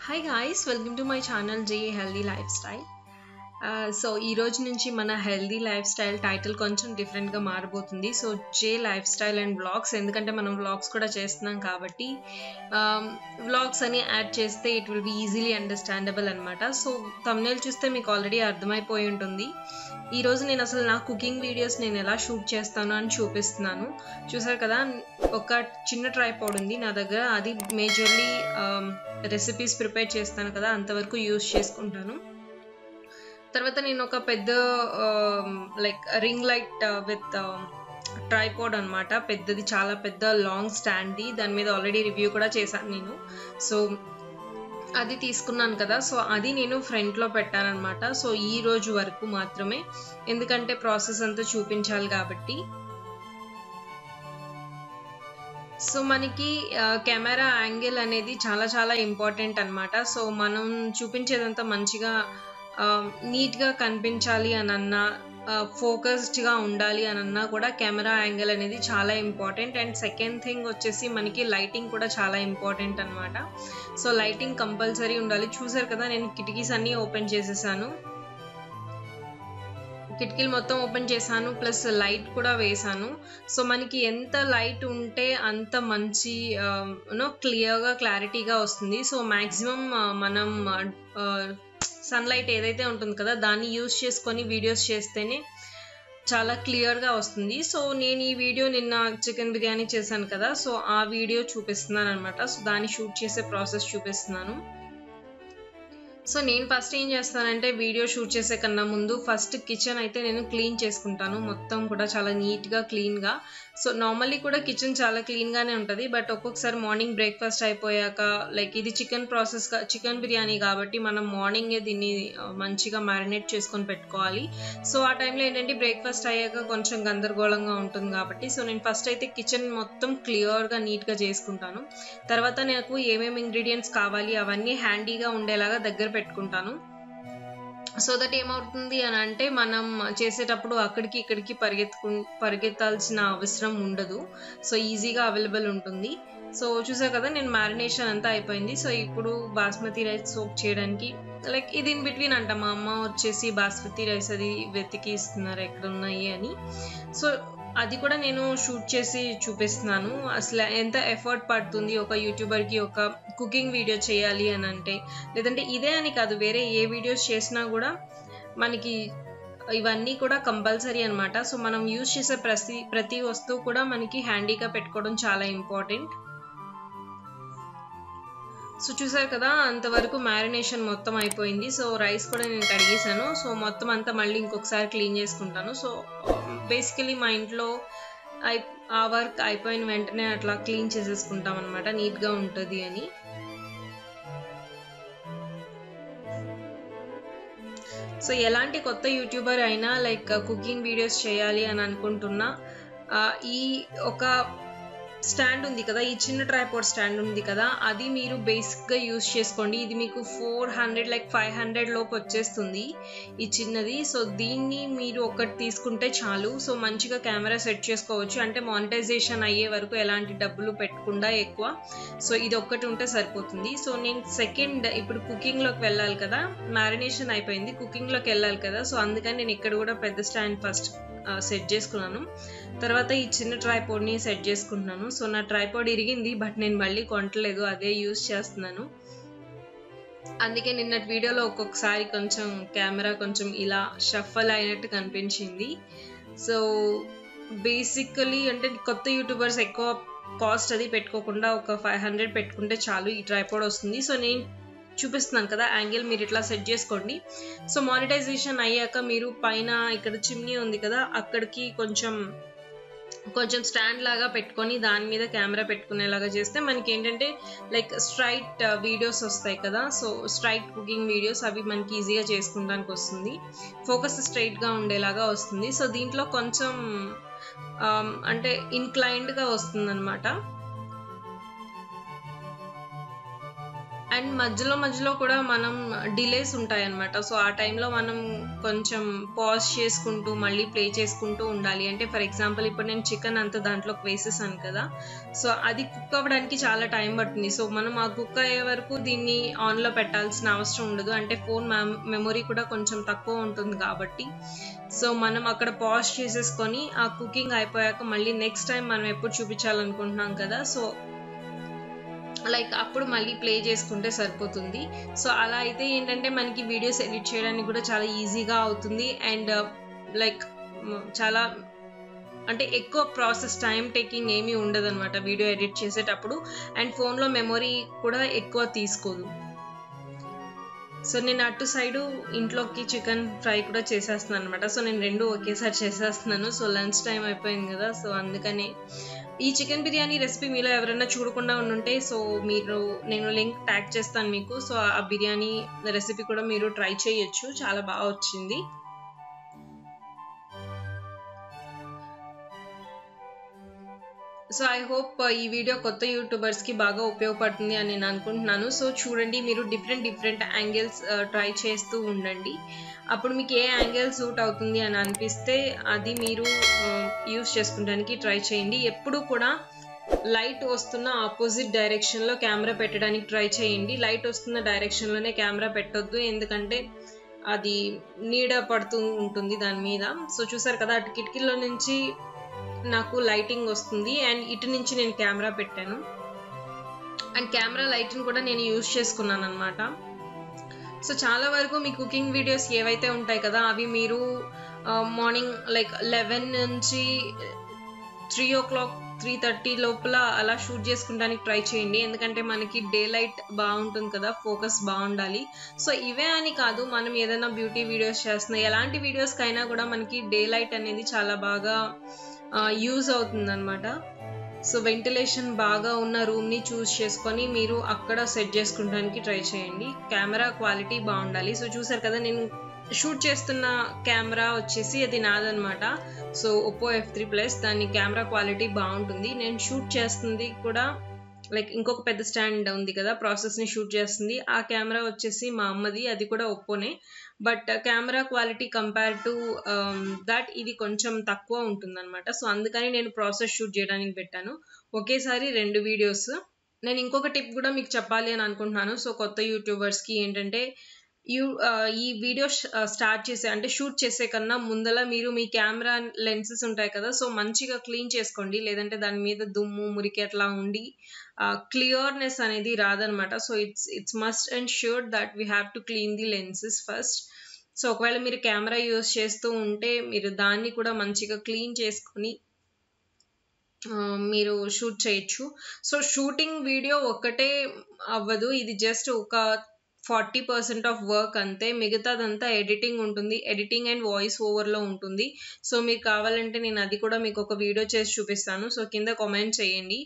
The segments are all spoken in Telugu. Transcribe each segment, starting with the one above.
Hi guys, welcome to my channel J Healthy Lifestyle. So ఈ రోజు నుంచి మన హెల్దీ లైఫ్ స్టైల్ టైటిల్ కొంచెం డిఫరెంట్గా మారబోతుంది. So J lifestyle and vlogs, ఎందుకంటే మనం వ్లాగ్స్ కూడా చేస్తున్నాం కాబట్టి వ్లాగ్స్ అని యాడ్ చేస్తే it will be easily understandable అనమాట. సో థంబ్నెయిల్ చూస్తే మీకు ఆల్రెడీ అర్థమైపోయి ఉంటుంది. ఈరోజు నేను అసలు నా కుకింగ్ వీడియోస్ నేను ఎలా షూట్ చేస్తాను అని చూపిస్తున్నాను. చూసారు కదా, ఒక చిన్న ట్రైపాడ్ ఉంది నా దగ్గర. అది మేజర్లీ రెసిపీస్ ప్రిపేర్ చేస్తాను కదా, అంతవరకు యూజ్ చేసుకుంటాను. తర్వాత నేను ఒక పెద్ద like ring light with tripod అనమాట, పెద్దది, చాలా పెద్ద లాంగ్ స్టాండ్ది. దాని మీద ఆల్రెడీ రివ్యూ కూడా చేశాను నేను. సో అది తీసుకున్నాను కదా, సో అది నేను ఫ్రంట్లో పెట్టాను అనమాట. సో ఈ రోజు వరకు మాత్రమే, ఎందుకంటే ప్రాసెస్ అంతా చూపించాలి కాబట్టి. సో మనకి కెమెరా యాంగిల్ అనేది చాలా చాలా ఇంపార్టెంట్ అనమాట. సో మనం చూపించేదంతా మంచిగా నీట్గా కనిపించాలి అనన్నా, ఫోకస్డ్గా ఉండాలి అనన్నా కూడా కెమెరా యాంగిల్ అనేది చాలా ఇంపార్టెంట్. అండ్ సెకండ్ థింగ్ వచ్చేసి మనకి లైటింగ్ కూడా చాలా ఇంపార్టెంట్ అనమాట. సో లైటింగ్ కంపల్సరీ ఉండాలి. చూసారు కదా, నేను కిటికీస్ అన్నీ ఓపెన్ చేసేసాను, కిటికీలు మొత్తం ఓపెన్ చేశాను, ప్లస్ లైట్ కూడా వేసాను. సో మనకి ఎంత లైట్ ఉంటే అంత మంచి క్లియర్గా క్లారిటీగా వస్తుంది. సో మ్యాక్సిమం మనం సన్లైట్ ఏదైతే ఉంటుంది కదా, దాన్ని యూజ్ చేసుకొని వీడియోస్ చేస్తేనే చాలా క్లియర్గా వస్తుంది. సో నేను ఈ వీడియో నిన్న చికెన్ బిర్యానీ చేశాను కదా, సో ఆ వీడియో చూపిస్తున్నాను అనమాట. సో దాన్ని షూట్ చేసే ప్రాసెస్ చూపిస్తున్నాను. సో నేను ఫస్ట్ ఏం చేస్తానంటే, వీడియో షూట్ చేసే కన్నా ముందు ఫస్ట్ కిచెన్ అయితే నేను క్లీన్ చేసుకుంటాను, మొత్తం కూడా చాలా నీట్గా క్లీన్గా. సో నార్మల్లీ కూడా కిచెన్ చాలా క్లీన్గానే ఉంటుంది, బట్ ఒక్కొక్కసారి మార్నింగ్ బ్రేక్ఫాస్ట్ అయిపోయాక, లైక్ ఇది చికెన్ బిర్యానీ కాబట్టి మనం మార్నింగే దీన్ని మంచిగా మ్యారినేట్ చేసుకొని పెట్టుకోవాలి. సో ఆ టైంలో ఏంటంటే బ్రేక్ఫాస్ట్ అయ్యాక కొంచెం గందరగోళంగా ఉంటుంది కాబట్టి, సో నేను ఫస్ట్ అయితే కిచెన్ మొత్తం క్లియర్గా నీట్గా చేసుకుంటాను. తర్వాత నాకు ఏమేమి ఇంగ్రీడియంట్స్ కావాలి అవన్నీ హ్యాండీగా ఉండేలాగా దగ్గర పెట్టుకుంటాను. సో దట్ ఏమవుతుంది అని అంటే, మనం చేసేటప్పుడు అక్కడికి ఇక్కడికి పరిగెత్తాల్సిన అవసరం ఉండదు. సో ఈజీగా అవైలబుల్ ఉంటుంది. సో చూసారు కదా, నేను మ్యారినేషన్ అంతా అయిపోయింది. సో ఇప్పుడు బాస్మతి రైస్ సోక్ చేయడానికి, లైక్ ఇది ఇన్ బిట్వీన్ అంట, మా అమ్మ వచ్చేసి బాస్మతి రైస్ అది వెతికి ఇస్తున్నారు ఎక్కడ ఉన్నాయి అని. సో అది కూడా నేను షూట్ చేసి చూపిస్తున్నాను. అసలు ఎంత ఎఫర్ట్ పడుతుంది ఒక యూట్యూబర్కి ఒక కుకింగ్ వీడియో చేయాలి అని అంటే. లేదంటే ఇదే అని కాదు, వేరే ఏ వీడియోస్ చేసినా కూడా మనకి ఇవన్నీ కూడా కంపల్సరీ అనమాట. సో మనం యూజ్ చేసే ప్రతి వస్తువు కూడా మనకి హ్యాండీగా పెట్టుకోవడం చాలా ఇంపార్టెంట్. సో చూసారు కదా, అంతవరకు మ్యారినేషన్ మొత్తం అయిపోయింది. సో రైస్ కూడా నేను కడిగేసాను. సో మొత్తం అంతా మళ్ళీ ఇంకొకసారి క్లీన్ చేసుకుంటాను. సో బేసికలీ మా ఇంట్లో ఆ వర్క్ అయిపోయిన వెంటనే అట్లా క్లీన్ చేసేసుకుంటాం అనమాట, నీట్గా ఉంటుంది అని. సో ఎలాంటి కొత్త యూట్యూబర్ అయినా లైక్ కుకింగ్ వీడియోస్ చేయాలి అని అనుకుంటున్నా, ఈ ఒక స్టాండ్ ఉంది కదా, ఈ చిన్న ట్రైపాడ్ స్టాండ్ ఉంది కదా, అది మీరు బేసిక్గా యూజ్ చేసుకోండి. ఇది మీకు 400 లైక్ 500 లోపు వచ్చేస్తుంది ఈ చిన్నది. సో దీన్ని మీరు ఒకటి తీసుకుంటే చాలు. సో మంచిగా కెమెరా సెట్ చేసుకోవచ్చు, అంటే మానిటైజేషన్ అయ్యే వరకు ఎలాంటి డబ్బులు పెట్టకుండా ఎక్కువ. సో ఇది ఒక్కటి ఉంటే సరిపోతుంది. సో నేను సెకండ్ ఇప్పుడు కుకింగ్లోకి వెళ్ళాలి కదా, మ్యారినేషన్ అయిపోయింది, కుకింగ్లోకి వెళ్ళాలి కదా. సో అందుకని నేను ఇక్కడ కూడా పెద్ద స్టాండ్ ఫస్ట్ సెట్ చేసుకున్నాను. తర్వాత ఈ చిన్న ట్రైపాడ్ని సెట్ చేసుకుంటున్నాను. సో నా ట్రైపాడ్ ఇరిగింది, బట్ నేను మళ్ళీ కొనట్లేదు, అదే యూజ్ చేస్తున్నాను. అందుకే నిన్నటి వీడియోలో ఒక్కొక్కసారి కొంచెం కెమెరా కొంచెం ఇలా షఫల్ అయినట్టు కనిపించింది. సో బేసికలీ అంటే కొత్త యూట్యూబర్స్ ఎక్కువ కాస్ట్ అది పెట్టుకోకుండా ఒక 500 పెట్టుకుంటే చాలు, ఈ ట్రైపాడ్ వస్తుంది. సో నేను చూపిస్తున్నాను కదా యాంగిల్, మీరు ఇట్లా సెట్ చేసుకోండి. సో మానిటైజేషన్ అయ్యాక మీరు పైన ఇక్కడ చిమ్నీ ఉంది కదా, అక్కడికి కొంచెం స్టాండ్ లాగా పెట్టుకొని దాని మీద కెమెరా పెట్టుకునేలాగా చేస్తే మనకి ఏంటంటే లైక్ స్ట్రైట్ వీడియోస్ వస్తాయి కదా. సో స్ట్రైట్ కుకింగ్ వీడియోస్ అవి మనకి ఈజీగా చేసుకుంటానికి వస్తుంది, ఫోకస్ స్ట్రైట్గా ఉండేలాగా వస్తుంది. సో దీంట్లో కొంచెం అంటే ఇన్క్లైన్డ్గా వస్తుంది అనమాట. అండ్ మధ్యలో కూడా మనం డిలేస్ ఉంటాయన్నమాట. సో ఆ టైంలో మనం కొంచెం పాజ్ చేసుకుంటూ మళ్ళీ ప్లే చేసుకుంటూ ఉండాలి. అంటే ఫర్ ఎగ్జాంపుల్ ఇప్పుడు నేను చికెన్ అంతా దాంట్లోకి వేసేసాను కదా, సో అది కుక్ అవ్వడానికి చాలా టైం పడుతుంది. సో మనం ఆ కుక్ అయ్యే వరకు దీన్ని ఆన్లో పెట్టాల్సిన అవసరం ఉండదు. అంటే ఫోన్ మెమొరీ కూడా కొంచెం తక్కువ ఉంటుంది కాబట్టి, సో మనం అక్కడ పాజ్ చేసేసుకొని ఆ కుకింగ్ అయిపోయాక మళ్ళీ నెక్స్ట్ టైం మనం ఎప్పుడు చూపించాలనుకుంటున్నాం కదా, సో లైక్ అప్పుడు మళ్ళీ ప్లే చేసుకుంటే సరిపోతుంది. సో అలా అయితే ఏంటంటే మనకి వీడియోస్ ఎడిట్ చేయడానికి కూడా చాలా ఈజీగా అవుతుంది. అండ్ లైక్ చాలా అంటే ఎక్కువ ప్రాసెస్ టైం టేకింగ్ ఏమీ ఉండదు అనమాట వీడియో ఎడిట్ చేసేటప్పుడు. అండ్ ఫోన్లో మెమొరీ కూడా ఎక్కువ తీసుకోదు. సో నేను అటు సైడు ఇంట్లోకి చికెన్ ఫ్రై కూడా చేసేస్తున్నాను అనమాట. సో నేను రెండు ఒకేసారి చేసేస్తున్నాను. సో లంచ్ టైం అయిపోయింది కదా, సో అందుకని ఈ చికెన్ బిర్యానీ రెసిపీ మీలో ఎవరైనా చూడకుండా ఉండుంటే సో నేను లింక్ ట్యాగ్ చేస్తాను మీకు. సో ఆ బిర్యానీ రెసిపీ కూడా మీరు ట్రై చేయొచ్చు, చాలా బాగా వచ్చింది. సో ఐ హోప్ ఈ వీడియో కొత్త యూట్యూబర్స్కి బాగా ఉపయోగపడుతుంది అని నేను అనుకుంటున్నాను. సో చూడండి, మీరు డిఫరెంట్ యాంగిల్స్ ట్రై చేస్తూ ఉండండి. అప్పుడు మీకు ఏ యాంగిల్ సూట్ అవుతుంది అని అనిపిస్తే అది మీరు యూస్ చేసుకోవడానికి ట్రై చేయండి. ఎప్పుడు కూడా లైట్ వస్తున్న ఆపోజిట్ డైరెక్షన్లో కెమెరా పెట్టడానికి ట్రై చేయండి. లైట్ వస్తున్న డైరెక్షన్లోనే కెమెరా పెట్టొద్దు, ఎందుకంటే అది నీడ పడుతూ ఉంటుంది దాని మీద. సో చూసారు కదా, అటు కిటికీలో నుంచి నాకు లైటింగ్ వస్తుంది అండ్ ఇటు నుంచి నేను కెమెరా పెట్టాను. అండ్ కెమెరా లైట్ని కూడా నేను యూజ్ చేసుకున్నాను అనమాట. సో చాలా వరకు మీ కుకింగ్ వీడియోస్ ఏవైతే ఉంటాయి కదా, అవి మీరు మార్నింగ్ లైక్ 11 నుంచి 3 o'clock 3:30 లోపల అలా షూట్ చేసుకుంటానికి ట్రై చేయండి. ఎందుకంటే మనకి డే లైట్ బాగుంటుంది కదా, ఫోకస్ బాగుండాలి. సో ఇవే అని కాదు, మనం ఏదైనా బ్యూటీ వీడియోస్ చేస్తున్నా ఎలాంటి వీడియోస్కైనా కూడా మనకి డే లైట్ అనేది చాలా బాగా యూజ్ అవుతుంది అనమాట. సో వెంటిలేషన్ బాగా ఉన్న రూమ్ని చూస్ చేసుకొని మీరు అక్కడ సెట్ చేసుకుంటానికి ట్రై చేయండి. కెమెరా క్వాలిటీ బాగుండాలి. సో చూసారు కదా, నేను షూట్ చేస్తున్న కెమెరా వచ్చేసి అది నాదనమాట. సో ఒప్పో F3+, దాని కెమెరా క్వాలిటీ బాగుంటుంది. నేను షూట్ చేస్తుంది కూడా లైక్ ఇంకొక పెద్ద స్టాండ్ ఉంది కదా, ప్రాసెస్ని షూట్ చేస్తుంది, ఆ కెమెరా వచ్చేసి మా అమ్మది, అది కూడా ఒప్పోనే. But camera quality compare to that ఇది కొంచెం తక్కువ ఉంటుంది అనమాట. సో అందుకని నేను ప్రాసెస్ షూట్ చేయడానికి పెట్టాను ఒకేసారి 2 వీడియోస్. నేను ఇంకొక టిప్ కూడా మీకు చెప్పాలి అని అనుకుంటున్నాను. సో కొత్త యూట్యూబర్స్కి ఏంటంటే, ఈ వీడియో స్టార్ట్ చేసే అంటే షూట్ చేసే కన్నా ముందల మీరు మీ కెమెరా లెన్సెస్ ఉంటాయి కదా, సో మంచిగా క్లీన్ చేసుకోండి. లేదంటే దాని మీద దుమ్ము మురికి అట్లా ఉండి క్లియర్నెస్ అనేది రాదనమాట. So it's must and sure that we have to clean the lenses first. So ఒకవేళ మీరు కెమెరా యూజ్ చేస్తూ ఉంటే మీరు దాన్ని కూడా మంచిగా క్లీన్ చేసుకొని మీరు షూట్ చేయొచ్చు. సో షూటింగ్ వీడియో ఒక్కటే అవ్వదు, ఇది జస్ట్ ఒక 40% ఆఫ్ వర్క్ అంతే. మిగతాదంతా ఎడిటింగ్ ఉంటుంది, ఎడిటింగ్ అండ్ వాయిస్ ఓవర్లో ఉంటుంది. సో మీకు కావాలంటే నేను అది కూడా మీకు ఒక వీడియో చేసి చూపిస్తాను. సో కింద కామెంట్ చేయండి.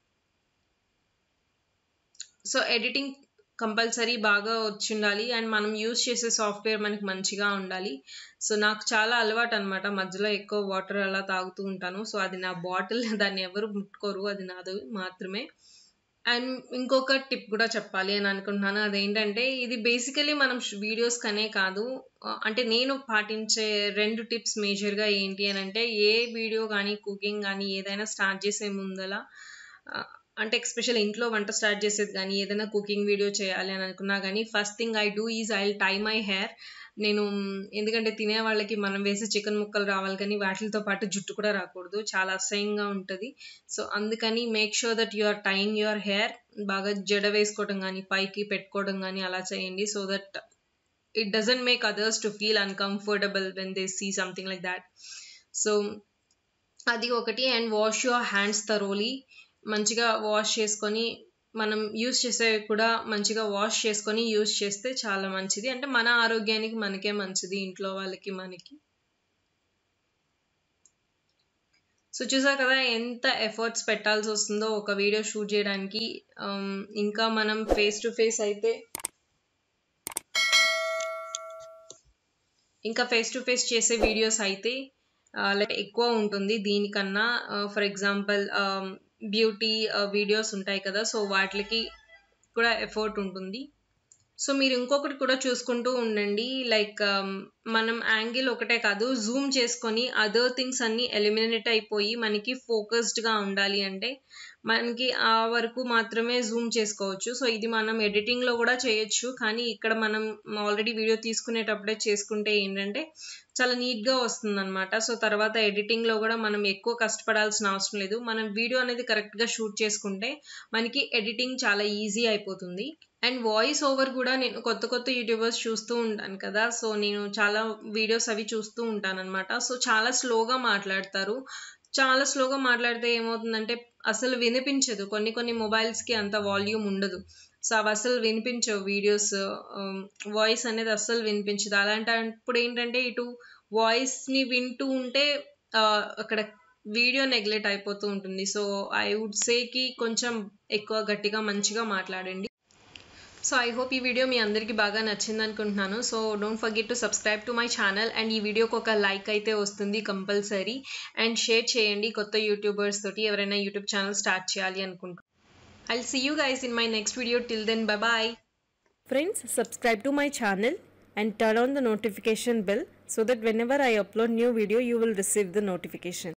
సో ఎడిటింగ్ కంపల్సరీ బాగా వచ్చి ఉండాలి అండ్ మనం యూజ్ చేసే సాఫ్ట్వేర్ మనకి మంచిగా ఉండాలి. సో నాకు చాలా అలవాటు అనమాట, మధ్యలో ఎక్కువ వాటర్ అలా తాగుతూ ఉంటాను. సో అది నా బాటిల్, దాన్ని ఎవరు ముట్టుకోరు, అది నాది మాత్రమే. అండ్ ఇంకొక టిప్ కూడా చెప్పాలి అని అనుకుంటున్నాను, అదేంటంటే ఇది బేసికలీ మనం వీడియోస్ కనే కాదు, అంటే నేను పాటించే 2 టిప్స్ మేజర్గా ఏంటి అని అంటే, ఏ వీడియో కానీ కుకింగ్ కానీ ఏదైనా స్టార్ట్ చేసే ముందల అంటే ఎస్పెషల్ ఇంట్లో వంట స్టార్ట్ చేసేది కానీ ఏదైనా కుకింగ్ వీడియో చేయాలి అని అనుకున్నా కానీ first thing I do is I tie my hair. నేను ఎందుకంటే తినే వాళ్ళకి మనం వేసే చికెన్ ముక్కలు రావాలి కానీ వాటితో పాటు జుట్టు కూడా రాకూడదు, చాలా అసహ్యంగా ఉంటుంది. సో అందుకని make sure that you are tying your hair. బాగా జడ వేసుకోవడం కానీ పైకి పెట్టుకోవడం కానీ అలా చేయండి. So that it doesn't make others to feel uncomfortable when they see something like that. So అది ఒకటి. And wash your hands thoroughly. మంచిగా వాష్ చేసుకొని మనం యూస్ చేసేవి కూడా మంచిగా వాష్ చేసుకొని యూస్ చేస్తే చాలా మంచిది. అంటే మన ఆరోగ్యానికి మనకే మంచిది, ఇంట్లో వాళ్ళకి మనకి. సో చూసారు కదా ఎంత ఎఫర్ట్స్ పెట్టాల్సి వస్తుందో ఒక వీడియో షూట్ చేయడానికి. ఇంకా మనం ఫేస్ టు ఫేస్ అయితే చేసే వీడియోస్ అయితే లైక్ ఎక్కువ ఉంటుంది దీనికన్నా. ఫర్ ఎగ్జాంపుల్ బ్యూటీ వీడియోస్ ఉంటాయి కదా, సో వాటికి కూడా ఎఫర్ట్ ఉంటుంది. సో మీరు ఇంకొకటి కూడా చూసుకుంటూ ఉండండి. లైక్ మనం యాంగిల్ ఒకటే కాదు, జూమ్ చేసుకొని అదర్ థింగ్స్ అన్ని ఎలిమినేట్ అయిపోయి మనకి ఫోకస్డ్గా ఉండాలి అంటే మనకి ఆ వరకు మాత్రమే జూమ్ చేసుకోవచ్చు. సో ఇది మనం ఎడిటింగ్లో కూడా చేయొచ్చు, కానీ ఇక్కడ మనం ఆల్రెడీ వీడియో తీసుకునేటప్పుడే చేసుకుంటే ఏంటంటే చాలా నీట్గా వస్తుంది అనమాట. సో తర్వాత ఎడిటింగ్లో కూడా మనం ఎక్కువ కష్టపడాల్సిన అవసరం లేదు. మనం వీడియో అనేది కరెక్ట్గా షూట్ చేసుకుంటే మనకి ఎడిటింగ్ చాలా ఈజీ అయిపోతుంది. అండ్ వాయిస్ ఓవర్ కూడా నేను కొత్త యూట్యూబర్స్ చూస్తూ ఉంటాను కదా, సో నేను చాలా వీడియోస్ అవి చూస్తూ ఉంటాను అనమాట. సో చాలా స్లోగా మాట్లాడతారు. చాలా స్లోగా మాట్లాడితే ఏమవుతుందంటే అసలు వినిపించదు. కొన్ని మొబైల్స్కి అంత వాల్యూమ్ ఉండదు. సో అవి అసలు వినిపించవు వీడియోస్, వాయిస్ అనేది అస్సలు వినిపించదు. అలాంటప్పుడు ఏంటంటే ఇటు వాయిస్ని వింటూ ఉంటే అక్కడ వీడియో నెగ్లెక్ట్ అయిపోతూ ఉంటుంది. సో ఐ వుడ్ సేకి కొంచెం ఎక్కువ గట్టిగా మంచిగా మాట్లాడండి. సో ఐ హోప్ ఈ వీడియో మీ అందరికీ బాగా నచ్చింది అనుకుంటున్నాను. So don't forget to subscribe to my channel. And ఈ వీడియోకి ఒక లైక్ అయితే వస్తుంది కంపల్సరీ. అండ్ షేర్ చేయండి కొత్త యూట్యూబర్స్ తోటి, ఎవరైనా యూట్యూబ్ ఛానల్ స్టార్ట్ చేయాలి అనుకుంటున్నాను. I'll see you guys in my next video. Till then, bye bye. Friends, subscribe to my channel and turn on the notification bell so that whenever I upload new video you will receive the notification.